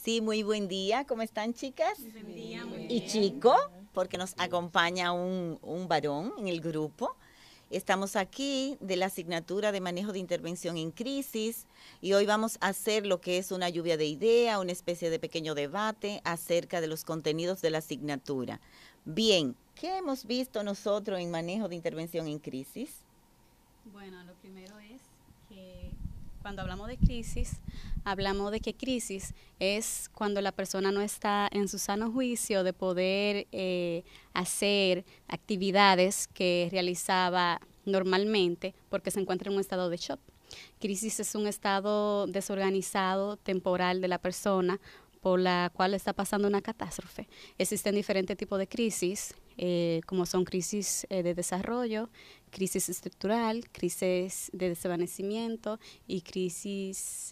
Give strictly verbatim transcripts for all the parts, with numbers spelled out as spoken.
Sí, muy buen día. ¿Cómo están, chicas? Buen día, muy Y bien. chico, porque nos acompaña un, un varón en el grupo. Estamos aquí de la asignatura de manejo de intervención en crisis y hoy vamos a hacer lo que es una lluvia de ideas, una especie de pequeño debate acerca de los contenidos de la asignatura. Bien, ¿qué hemos visto nosotros en manejo de intervención en crisis? Bueno, lo primero es que cuando hablamos de crisis, hablamos de que crisis es cuando la persona no está en su sano juicio de poder eh, hacer actividades que realizaba normalmente porque se encuentra en un estado de shock. Crisis es un estado desorganizado, temporal de la persona por la cual está pasando una catástrofe. Existen diferentes tipos de crisis, eh, como son crisis eh, de desarrollo, crisis estructural, crisis de desvanecimiento y crisis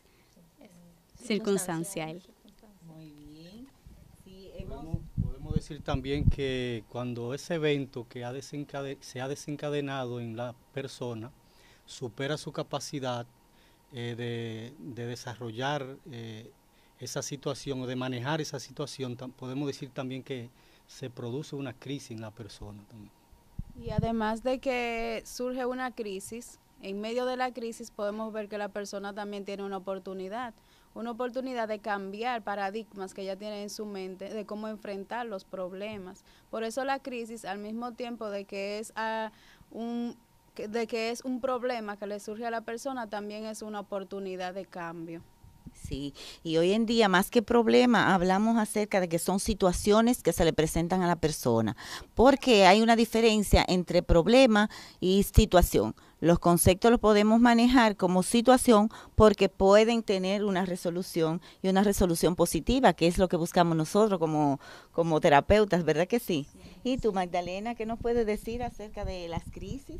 circunstancial. Muy bien. Sí, hemos... Podemos, podemos decir también que cuando ese evento que ha desencade- se ha desencadenado en la persona supera su capacidad eh, de, de desarrollar eh, esa situación o de manejar esa situación, tam- podemos decir también que se produce una crisis en la persona también. Y además de que surge una crisis, en medio de la crisis podemos ver que la persona también tiene una oportunidad, una oportunidad de cambiar paradigmas que ella tiene en su mente, de cómo enfrentar los problemas. Por eso la crisis, al mismo tiempo de que es a un de que es un problema que le surge a la persona, también es una oportunidad de cambio. Sí, y hoy en día más que problema hablamos acerca de que son situaciones que se le presentan a la persona, porque hay una diferencia entre problema y situación. Los conceptos los podemos manejar como situación porque pueden tener una resolución y una resolución positiva, que es lo que buscamos nosotros como, como terapeutas, ¿verdad que sí? ¿Y tú, Magdalena, qué nos puedes decir acerca de las crisis?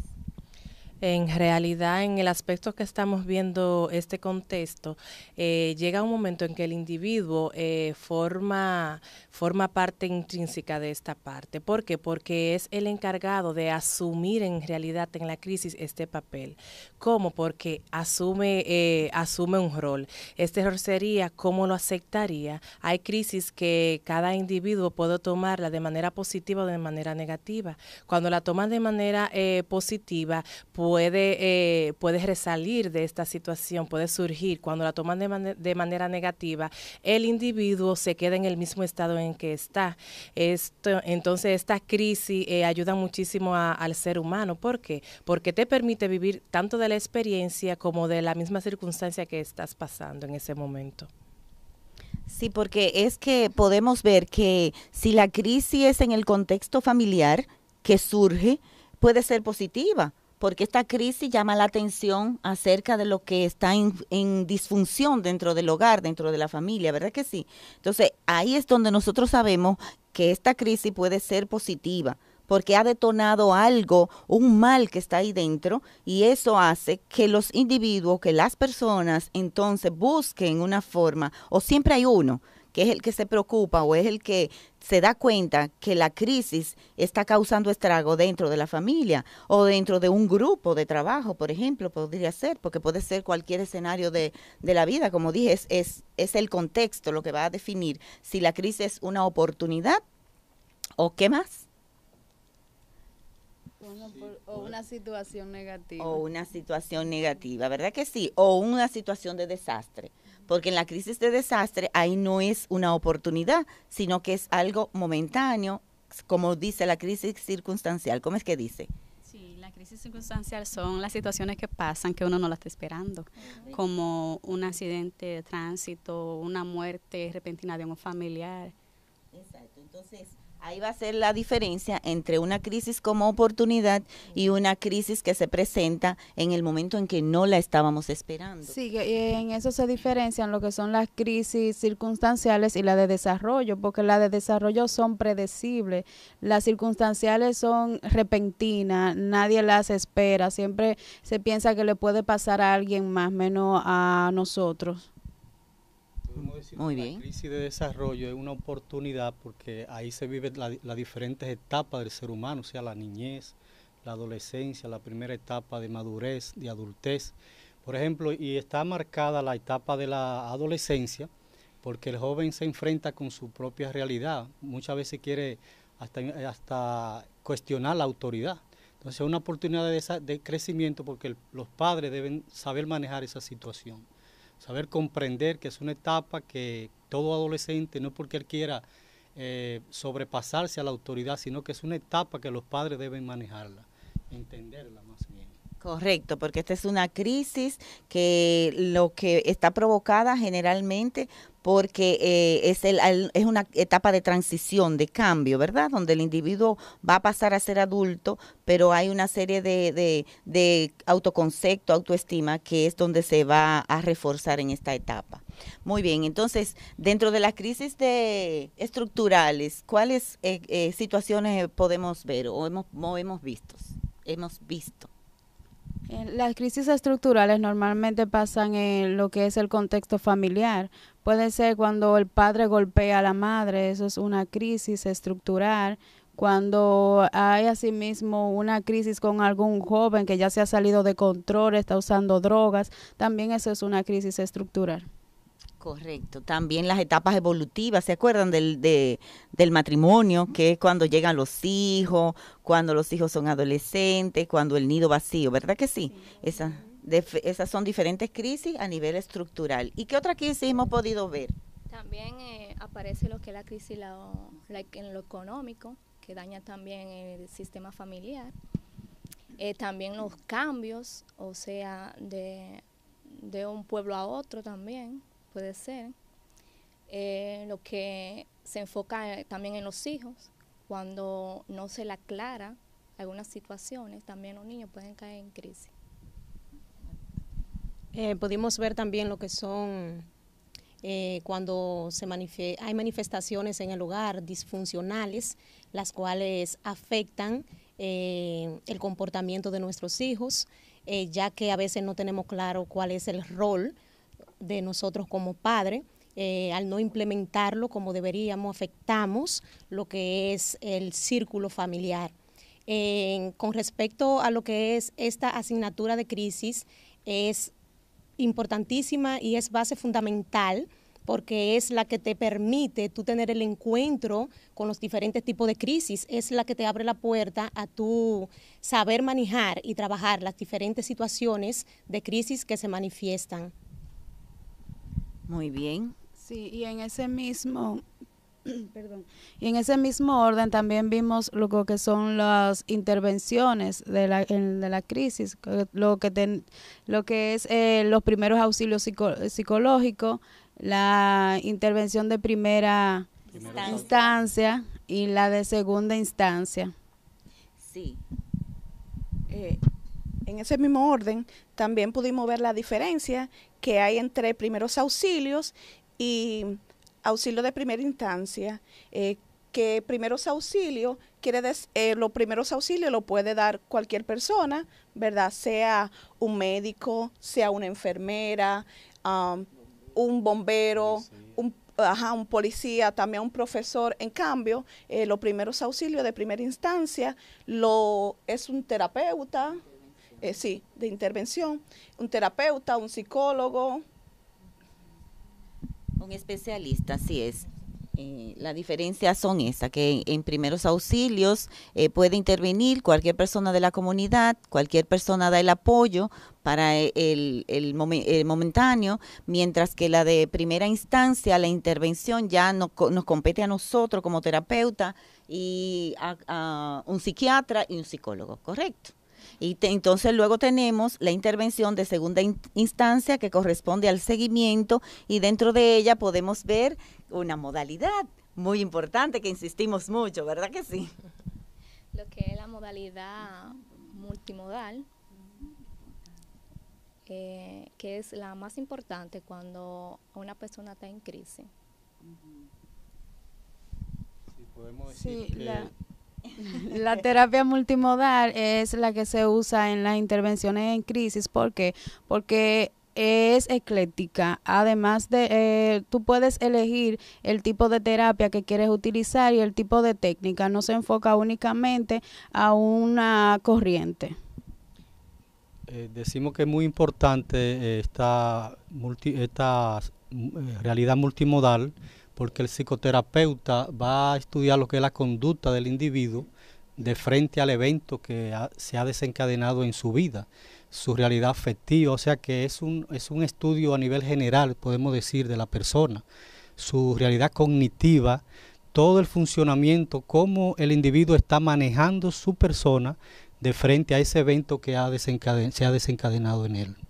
En realidad, en el aspecto que estamos viendo este contexto, eh, llega un momento en que el individuo eh, forma, forma parte intrínseca de esta parte. ¿Por qué? Porque es el encargado de asumir en realidad en la crisis este papel. ¿Cómo? Porque asume, eh, asume un rol. Este rol sería cómo lo aceptaría. Hay crisis que cada individuo puede tomarla de manera positiva o de manera negativa. Cuando la toma de manera eh, positiva, puede, eh, puede resalir de esta situación, puede surgir. Cuando la toman de, man de manera negativa, el individuo se queda en el mismo estado en que está. Esto, entonces, esta crisis eh, ayuda muchísimo a, al ser humano. ¿Por qué? Porque te permite vivir tanto de la experiencia como de la misma circunstancia que estás pasando en ese momento. Sí, porque es que podemos ver que si la crisis es en el contexto familiar que surge, puede ser positiva, porque esta crisis llama la atención acerca de lo que está en, en disfunción dentro del hogar, dentro de la familia, ¿verdad que sí? Entonces, ahí es donde nosotros sabemos que esta crisis puede ser positiva, porque ha detonado algo, un mal que está ahí dentro, y eso hace que los individuos, que las personas entonces busquen una forma, o siempre hay uno que es el que se preocupa o es el que se da cuenta que la crisis está causando estrago dentro de la familia o dentro de un grupo de trabajo, por ejemplo, podría ser, porque puede ser cualquier escenario de, de la vida, como dije, es, es, es el contexto lo que va a definir si la crisis es una oportunidad o qué más. Bueno, por, o una situación negativa. O una situación negativa, ¿verdad que sí? O una situación de desastre. Porque en la crisis de desastre ahí no es una oportunidad, sino que es algo momentáneo, como dice la crisis circunstancial. ¿Cómo es que dice? Sí, la crisis circunstancial son las situaciones que pasan que uno no la está esperando, como un accidente de tránsito, una muerte repentina de un familiar. Exacto, entonces ahí va a ser la diferencia entre una crisis como oportunidad y una crisis que se presenta en el momento en que no la estábamos esperando. Sí, que en eso se diferencian lo que son las crisis circunstanciales y la de desarrollo, porque las de desarrollo son predecibles, las circunstanciales son repentinas, nadie las espera, siempre se piensa que le puede pasar a alguien más, menos a nosotros. Podemos decir Muy que bien. la crisis de desarrollo es una oportunidad porque ahí se viven las la diferentes etapas del ser humano, o sea, la niñez, la adolescencia, la primera etapa de madurez, de adultez. Por ejemplo, y está marcada la etapa de la adolescencia, porque el joven se enfrenta con su propia realidad, muchas veces quiere hasta, hasta cuestionar la autoridad. Entonces es una oportunidad de, esa, de crecimiento porque el, los padres deben saber manejar esa situación, saber comprender que es una etapa que todo adolescente, no porque él quiera eh, sobrepasarse a la autoridad, sino que es una etapa que los padres deben manejarla, entenderla más bien. Correcto, porque esta es una crisis que lo que está provocada generalmente porque eh, es, el, es una etapa de transición, de cambio, ¿verdad? Donde el individuo va a pasar a ser adulto, pero hay una serie de, de, de autoconcepto, autoestima, que es donde se va a reforzar en esta etapa. Muy bien, entonces, dentro de las crisis de estructurales, ¿cuáles eh, eh, situaciones podemos ver o hemos, o hemos visto? Hemos visto. Las crisis estructurales normalmente pasan en lo que es el contexto familiar. Puede ser cuando el padre golpea a la madre, eso es una crisis estructural. Cuando hay asimismo una crisis con algún joven que ya se ha salido de control, está usando drogas, también eso es una crisis estructural. Correcto, también las etapas evolutivas, ¿se acuerdan del, de, del matrimonio? Que es cuando llegan los hijos, cuando los hijos son adolescentes, cuando el nido vacío, ¿verdad que sí? sí. Esa, de, esas son diferentes crisis a nivel estructural. ¿Y qué otra crisis hemos podido ver? También eh, aparece lo que es la crisis la, la, en lo económico, que daña también el sistema familiar. Eh, también los cambios, o sea, de, de un pueblo a otro también. Puede ser, eh, lo que se enfoca eh, también en los hijos, cuando no se le aclara algunas situaciones, también los niños pueden caer en crisis. Eh, pudimos ver también lo que son eh, cuando se manife- hay manifestaciones en el hogar disfuncionales, las cuales afectan eh, el comportamiento de nuestros hijos, eh, ya que a veces no tenemos claro cuál es el rol de nosotros como padres, eh, al no implementarlo como deberíamos, afectamos lo que es el círculo familiar. Eh, con respecto a lo que es esta asignatura de crisis, es importantísima y es base fundamental porque es la que te permite tú tener el encuentro con los diferentes tipos de crisis, es la que te abre la puerta a tú saber manejar y trabajar las diferentes situaciones de crisis que se manifiestan. Muy bien. Sí, y en ese mismo, perdón, y en ese mismo orden también vimos lo que son las intervenciones de la, en, de la crisis, lo que ten, lo que es eh, los primeros auxilios psico, psicológicos, la intervención de primera instancia. instancia y la de segunda instancia. Sí. Eh, en ese mismo orden también pudimos ver la diferencia que hay entre primeros auxilios y auxilio de primera instancia, eh, que primeros auxilios quiere decir, eh, los primeros auxilios lo puede dar cualquier persona, ¿verdad? Sea un médico, sea una enfermera, um, un bombero, un, ajá, un policía, también un profesor. En cambio, eh, los primeros auxilios de primera instancia lo es un terapeuta, Eh, sí, de intervención, un terapeuta, un psicólogo. Un especialista, así es. Eh, la diferencia son esas, que en primeros auxilios eh, puede intervenir cualquier persona de la comunidad, cualquier persona da el apoyo para el, el, momen, el momentáneo, mientras que la de primera instancia, la intervención ya no, nos compete a nosotros como terapeuta y a, a un psiquiatra y un psicólogo, ¿correcto? Y te, entonces luego tenemos la intervención de segunda in, instancia que corresponde al seguimiento y dentro de ella podemos ver una modalidad muy importante que insistimos mucho, ¿verdad que sí? Lo que es la modalidad multimodal, eh, que es la más importante cuando una persona está en crisis. Sí, podemos decir sí, que... la... La terapia multimodal es la que se usa en las intervenciones en crisis. ¿Por qué? Porque es ecléctica. Además de, eh, tú puedes elegir el tipo de terapia que quieres utilizar y el tipo de técnica. No se enfoca únicamente a una corriente. Eh, decimos que es muy importante eh, esta, multi, esta eh, realidad multimodal, porque el psicoterapeuta va a estudiar lo que es la conducta del individuo de frente al evento que ha, se ha desencadenado en su vida, su realidad afectiva, o sea que es un, es un estudio a nivel general, podemos decir, de la persona, su realidad cognitiva, todo el funcionamiento, cómo el individuo está manejando su persona de frente a ese evento que ha desencaden- se ha desencadenado en él.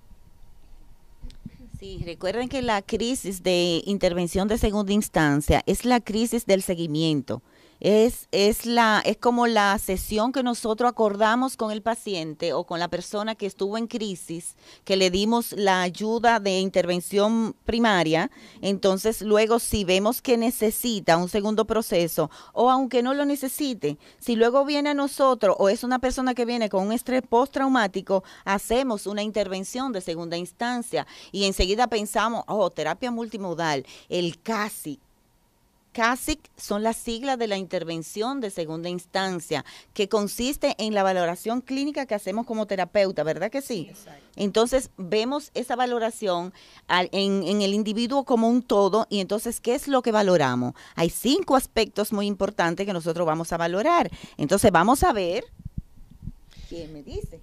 Sí, recuerden que la crisis de intervención de segunda instancia es la crisis del seguimiento. Es, es, la, es como la sesión que nosotros acordamos con el paciente o con la persona que estuvo en crisis, que le dimos la ayuda de intervención primaria. Entonces, luego si vemos que necesita un segundo proceso o aunque no lo necesite, si luego viene a nosotros o es una persona que viene con un estrés postraumático, hacemos una intervención de segunda instancia y enseguida pensamos, oh, terapia multimodal, el CASIC. CASIC son las siglas de la intervención de segunda instancia, que consiste en la valoración clínica que hacemos como terapeuta, ¿verdad que sí? Exacto. Entonces, vemos esa valoración al, en, en el individuo como un todo, y entonces, ¿qué es lo que valoramos? Hay cinco aspectos muy importantes que nosotros vamos a valorar. Entonces, vamos a ver. ¿Quién me dice?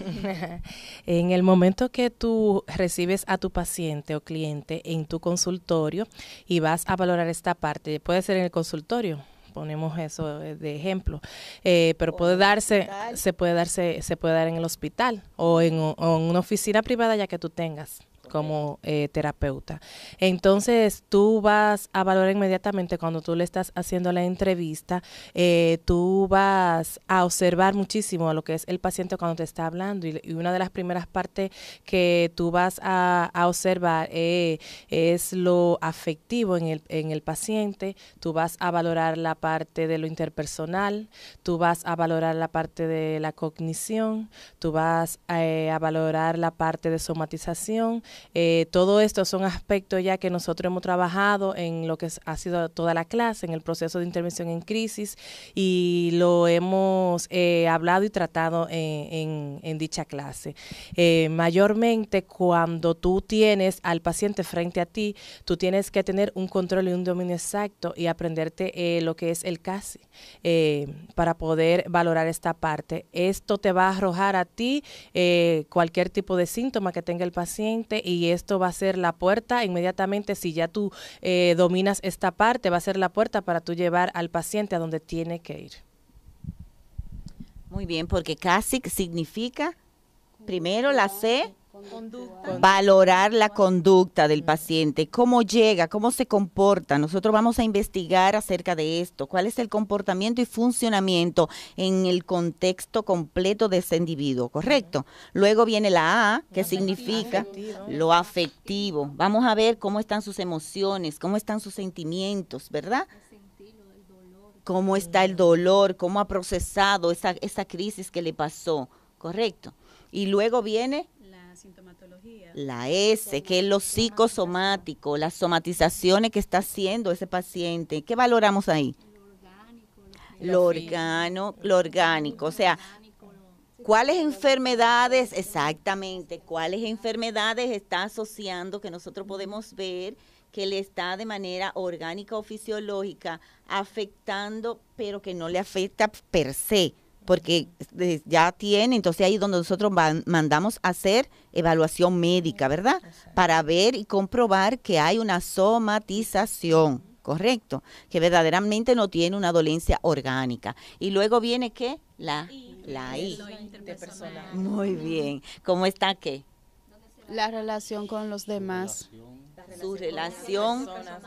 En el momento que tú recibes a tu paciente o cliente en tu consultorio y vas a valorar esta parte, puede ser en el consultorio, ponemos eso de ejemplo, eh, pero puede darse, se puede darse, se puede dar en el hospital o en, o en una oficina privada ya que tú tengas como eh, terapeuta. Entonces, tú vas a valorar inmediatamente cuando tú le estás haciendo la entrevista, eh, tú vas a observar muchísimo a lo que es el paciente cuando te está hablando y, y una de las primeras partes que tú vas a, a observar eh, es lo afectivo en el, en el paciente, tú vas a valorar la parte de lo interpersonal, tú vas a valorar la parte de la cognición, tú vas eh, a valorar la parte de somatización. Eh, todo esto son aspectos ya que nosotros hemos trabajado en lo que ha sido toda la clase, en el proceso de intervención en crisis, y lo hemos eh, hablado y tratado en, en, en dicha clase. Eh, mayormente cuando tú tienes al paciente frente a ti, tú tienes que tener un control y un dominio exacto y aprenderte eh, lo que es el CASI eh, para poder valorar esta parte. Esto te va a arrojar a ti eh, cualquier tipo de síntoma que tenga el paciente, y esto va a ser la puerta inmediatamente, si ya tú eh, dominas esta parte, va a ser la puerta para tú llevar al paciente a donde tiene que ir. Muy bien, porque CASIC significa, primero la C, conducta. Valorar la conducta del paciente, cómo llega, cómo se comporta. Nosotros vamos a investigar acerca de esto, cuál es el comportamiento y funcionamiento en el contexto completo de ese individuo, ¿correcto? Luego viene la A, que significa lo afectivo. Vamos a ver cómo están sus emociones, cómo están sus sentimientos, ¿verdad? Cómo está el dolor, cómo ha procesado esa, esa crisis que le pasó, ¿correcto? Y luego viene sintomatología. La S, que es lo psicosomático, las somatizaciones que está haciendo ese paciente. ¿Qué valoramos ahí? Lo orgánico, lo orgánico, o sea, ¿cuáles enfermedades, exactamente, cuáles enfermedades está asociando que nosotros podemos ver que le está de manera orgánica o fisiológica afectando, pero que no le afecta per se? Porque ya tiene, entonces ahí es donde nosotros van, mandamos a hacer evaluación médica, ¿verdad? Para ver y comprobar que hay una somatización, ¿correcto? Que verdaderamente no tiene una dolencia orgánica. Y luego viene, ¿qué? La I. La I. Muy bien. ¿Cómo está qué? La relación con los demás. Su relación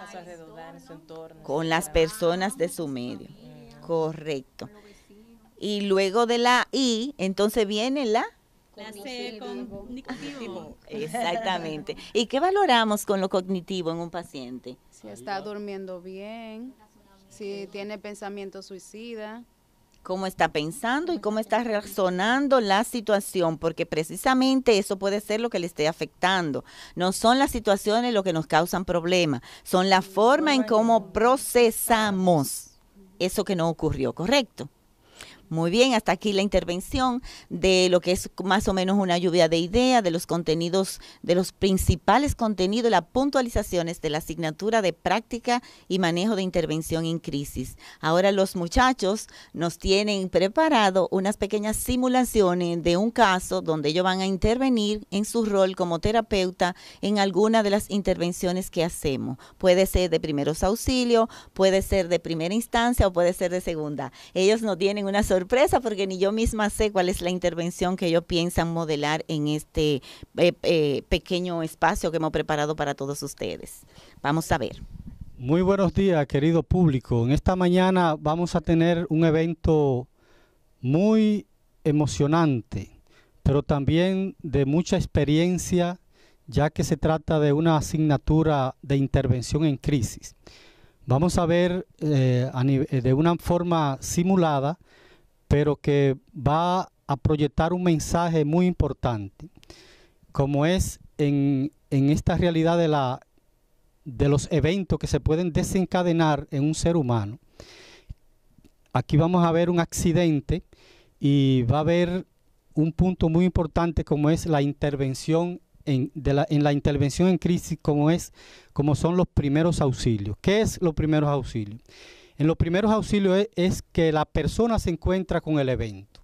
con las personas de su medio. Correcto. Y luego de la I, entonces viene la... La C, cognitivo. Exactamente. ¿Y qué valoramos con lo cognitivo en un paciente? Si está durmiendo bien, si tiene pensamiento suicida. Cómo está pensando y cómo está razonando la situación, porque precisamente eso puede ser lo que le esté afectando. No son las situaciones lo que nos causan problemas, son la forma en cómo procesamos eso que no ocurrió, ¿correcto? Muy bien, hasta aquí la intervención de lo que es más o menos una lluvia de ideas, de los contenidos, de los principales contenidos, las puntualizaciones de la asignatura de práctica y manejo de intervención en crisis. Ahora los muchachos nos tienen preparado unas pequeñas simulaciones de un caso donde ellos van a intervenir en su rol como terapeuta en alguna de las intervenciones que hacemos. Puede ser de primeros auxilios, puede ser de primera instancia o puede ser de segunda. Ellos no tienen una sorpresa porque ni yo misma sé cuál es la intervención que ellos piensan modelar en este eh, eh, pequeño espacio que hemos preparado para todos ustedes. Vamos a ver. Muy buenos días, querido público. En esta mañana vamos a tener un evento muy emocionante, pero también de mucha experiencia, ya que se trata de una asignatura de intervención en crisis. Vamos a ver eh, a de una forma simulada, pero que va a proyectar un mensaje muy importante, como es en, en esta realidad de, la, de los eventos que se pueden desencadenar en un ser humano. Aquí vamos a ver un accidente y va a haber un punto muy importante como es la intervención en, de la, en la intervención en crisis, como, es, como son los primeros auxilios. ¿Qué es los primeros auxilios? En los primeros auxilios es, es que la persona se encuentra con el evento.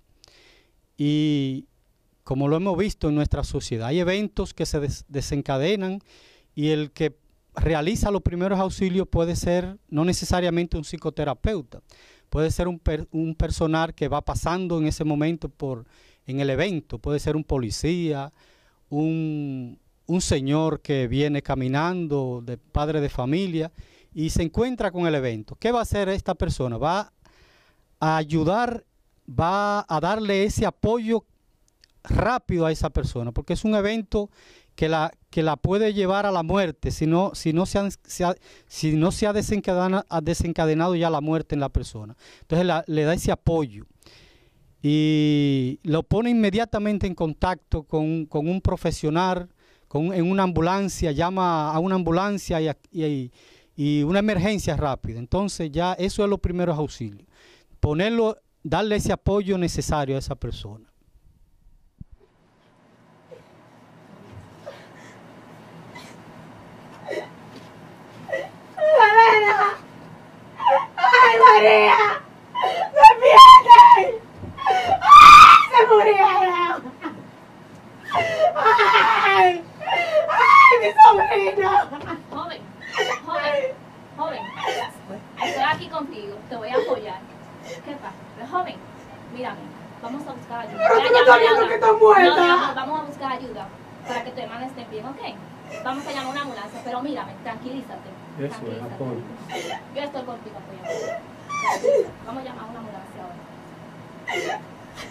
Y como lo hemos visto en nuestra sociedad, hay eventos que se des, desencadenan y el que realiza los primeros auxilios puede ser no necesariamente un psicoterapeuta, puede ser un, per, un personal que va pasando en ese momento por, en el evento, puede ser un policía, un, un señor que viene caminando, de padre de familia, y se encuentra con el evento. ¿Qué va a hacer esta persona? Va a ayudar, va a darle ese apoyo rápido a esa persona, porque es un evento que la, que la puede llevar a la muerte si no, si no se ha, se ha, si no se ha desencadenado, ha desencadenado ya la muerte en la persona. Entonces la, le da ese apoyo y lo pone inmediatamente en contacto con, con un profesional, con, en una ambulancia, llama a una ambulancia y, y, y una emergencia rápida. Entonces ya eso es los primeros auxilios. Ponerlo, darle ese apoyo necesario a esa persona. ¡María! ¡Ay, María! ¡Despiértate! ¡Ay, se murieron! ¡Ay! ¡Ay, mi sobrino! Joven, joven, joven, estoy aquí contigo, te voy a apoyar. ¿Qué pasa? Joven, mírame, vamos a buscar ayuda. Pero tú no estás viendo que está muerta. No, mi amor, vamos a buscar ayuda para que tu hermana esté bien, ¿ok? Vamos a llamar una ambulancia, pero mírame, tranquilízate. Eso tranquilízate. es apoyo. Yo estoy contigo apoyando. Vamos a llamar a una ambulancia ahora.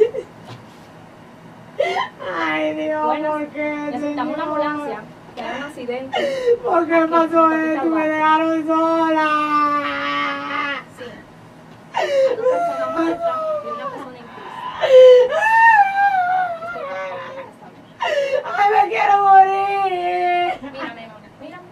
Ay, Dios, Bueno, ¿por qué, necesitamos una señor? ambulancia, que hay un accidente. ¿Por qué Aquí, pasó aquí está esto? el Me barco. dejaron sola. Sí. Hay dos personas muertas y una persona en crisis. Ay, me quiero morir. Mírame, no, mírame.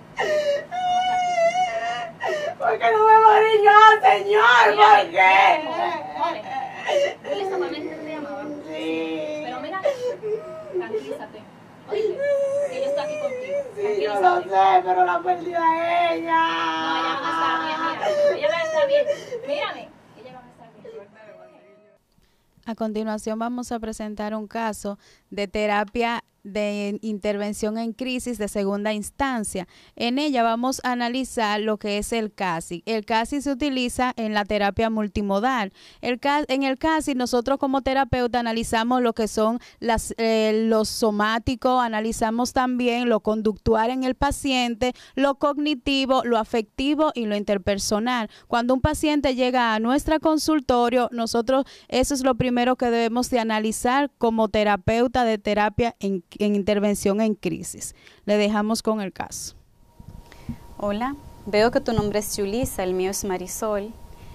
¿Por qué no me morí yo, señor? ¿Por qué? Joven, ¿tú solamente te llamaba? Sí. Pero mira, tranquilízate. Oye, que yo estoy aquí contigo. Sí, yo lo sé, pero la perdí a ella. No, ella va a estar bien, mira. Ella va a estar bien. Mírame, ella va a estar bien. A continuación vamos a presentar un caso de terapia de intervención en crisis de segunda instancia. En ella vamos a analizar lo que es el C A S I. El C A S I se utiliza en la terapia multimodal. El, en el C A S I nosotros como terapeuta analizamos lo que son las, eh, los somáticos, analizamos también lo conductual en el paciente, lo cognitivo, lo afectivo y lo interpersonal. Cuando un paciente llega a nuestro consultorio, nosotros eso es lo primero que debemos de analizar como terapeuta de terapia en en intervención en crisis. Le dejamos con el caso. Hola, veo que tu nombre es Yulisa, el mío es Marisol.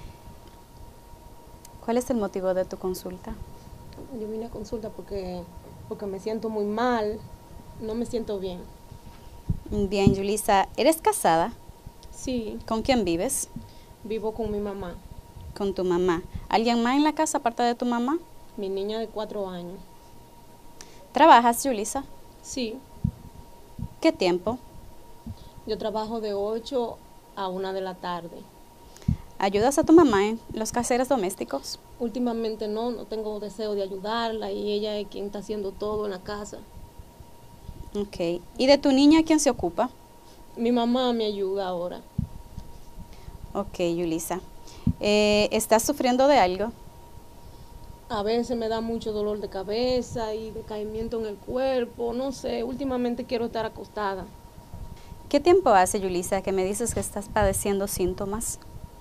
¿Cuál es el motivo de tu consulta? Yo vine a consulta porque, porque me siento muy mal, no me siento bien. Bien, Yulisa, ¿eres casada? Sí. ¿Con quién vives? Vivo con mi mamá. Con tu mamá. ¿Alguien más en la casa aparte de tu mamá? Mi niña de cuatro años. ¿Trabajas, Yulisa? Sí, ¿Qué tiempo? yo trabajo de ocho a una de la tarde. ¿Ayudas a tu mamá en los quehaceres domésticos? Últimamente no, no tengo deseo de ayudarla y ella es quien está haciendo todo en la casa. Ok. ¿Y de tu niña quién se ocupa? Mi mamá me ayuda ahora. Ok, Yulisa. Eh, ¿Estás sufriendo de algo? A veces me da mucho dolor de cabeza y decaimiento en el cuerpo, no sé, últimamente quiero estar acostada. ¿Qué tiempo hace, Yulisa, que me dices que estás padeciendo síntomas?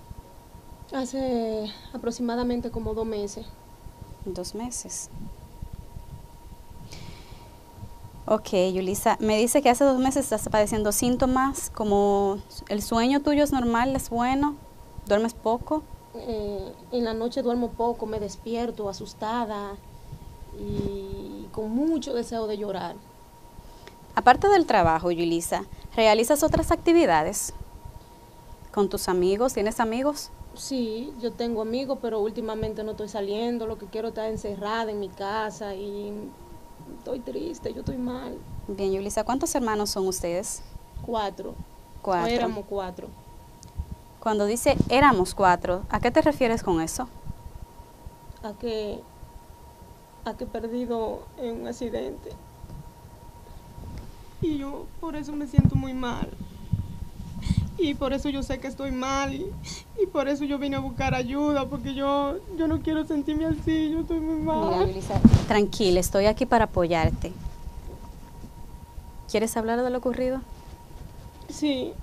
Hace aproximadamente como dos meses. Dos meses. Ok, Yulisa, me dice que hace dos meses estás padeciendo síntomas como el sueño tuyo es normal, es bueno, duermes poco. Eh, en la noche duermo poco, me despierto asustada y con mucho deseo de llorar. Aparte del trabajo, Yulisa, ¿realizas otras actividades con tus amigos? ¿Tienes amigos? Sí, yo tengo amigos, pero últimamente no estoy saliendo, lo que quiero es estar encerrada en mi casa y estoy triste, yo estoy mal. Bien, Yulisa, ¿cuántos hermanos son ustedes? Cuatro. Cuatro. O éramos cuatro. Cuando dice éramos cuatro, ¿a qué te refieres con eso? A que, a que he perdido en un accidente. Y yo por eso me siento muy mal. Y por eso yo sé que estoy mal. Y, y por eso yo vine a buscar ayuda, porque yo, yo no quiero sentirme así, yo estoy muy mal. Mira, Yulisa, tranquila, estoy aquí para apoyarte. ¿Quieres hablar de lo ocurrido? Sí.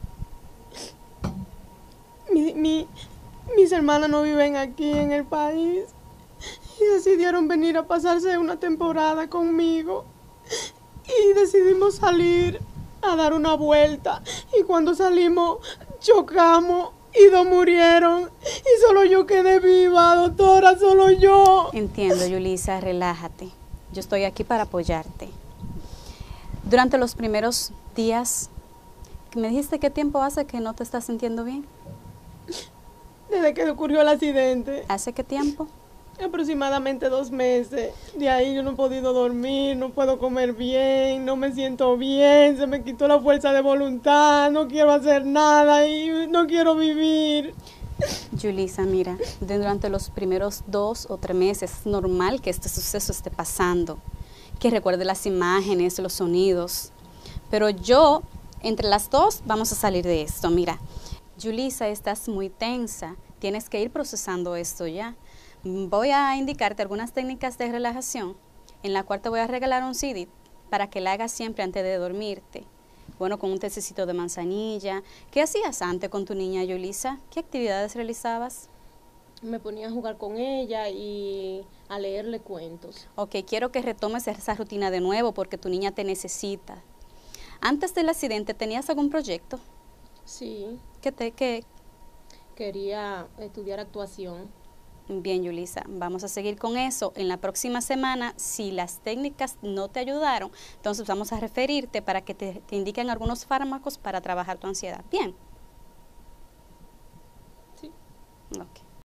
Mi, mi, mis hermanas no viven aquí en el país y decidieron venir a pasarse una temporada conmigo y decidimos salir a dar una vuelta y cuando salimos chocamos y dos murieron y solo yo quedé viva, doctora, solo yo. Entiendo, Yulisa, relájate. Yo estoy aquí para apoyarte. Durante los primeros días, ¿me dijiste qué tiempo hace que no te estás sintiendo bien? Desde que ocurrió el accidente. ¿Hace qué tiempo? Aproximadamente dos meses. De ahí yo no he podido dormir, no puedo comer bien, no me siento bien, se me quitó la fuerza de voluntad, no quiero hacer nada y no quiero vivir. Yulisa, mira, durante los primeros dos o tres meses es normal que este suceso esté pasando, que recuerde las imágenes, los sonidos. Pero yo, entre las dos, vamos a salir de esto. Mira, Yulisa, estás muy tensa, tienes que ir procesando esto ya. Voy a indicarte algunas técnicas de relajación, en la cual te voy a regalar un C D para que la hagas siempre antes de dormirte. Bueno, con un tececito de manzanilla. ¿Qué hacías antes con tu niña, Yulisa? ¿Qué actividades realizabas? Me ponía a jugar con ella y a leerle cuentos. Ok, quiero que retomes esa rutina de nuevo porque tu niña te necesita. Antes del accidente, ¿tenías algún proyecto? Sí. ¿Qué te, qué? Quería estudiar actuación. Bien, Yulisa, vamos a seguir con eso. En la próxima semana, si las técnicas no te ayudaron, entonces vamos a referirte para que te, te indiquen algunos fármacos para trabajar tu ansiedad. Bien. Sí. Ok.